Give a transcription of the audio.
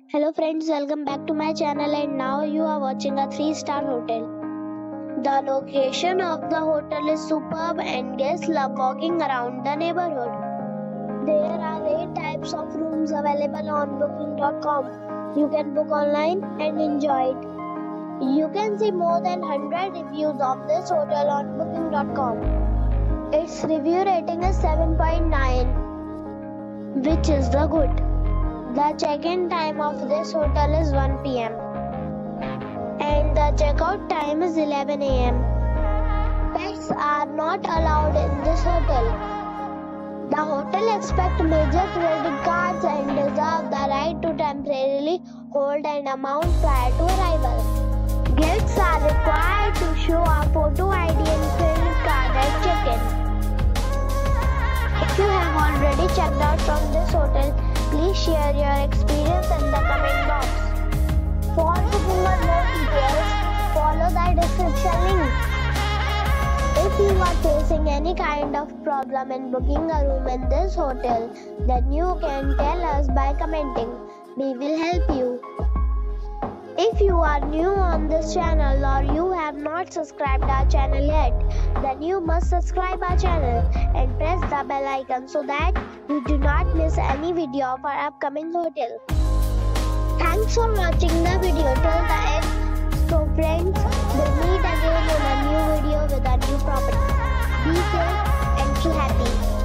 Hello friends, welcome back to my channel and now you are watching a 3-star hotel. The location of the hotel is superb and guests love walking around the neighborhood. There are 8 types of rooms available on booking.com. You can book online and enjoy it. You can see more than 100 reviews of this hotel on booking.com. Its review rating is 7.9, which is the good. The check-in time of this hotel is 1 p.m. and the check-out time is 11 a.m. Pets are not allowed in this hotel. The hotel accepts major credit cards and reserves the right to temporarily hold an amount prior to arrival. Guests are required to show a photo ID and credit card at check-in. If you have already checked out from this hotel, please share your experience in the comment box. For booking or more details, follow the description link. If you are facing any kind of problem in booking a room in this hotel, then you can tell us by commenting. We will help you. If you are new on this channel or you have not subscribed our channel yet, then you must subscribe our channel and press the bell icon so that you do not miss any video of our upcoming hotel. Thanks for watching the video till the end. So friends, we'll meet again in a new video with a new property. Be safe and be happy.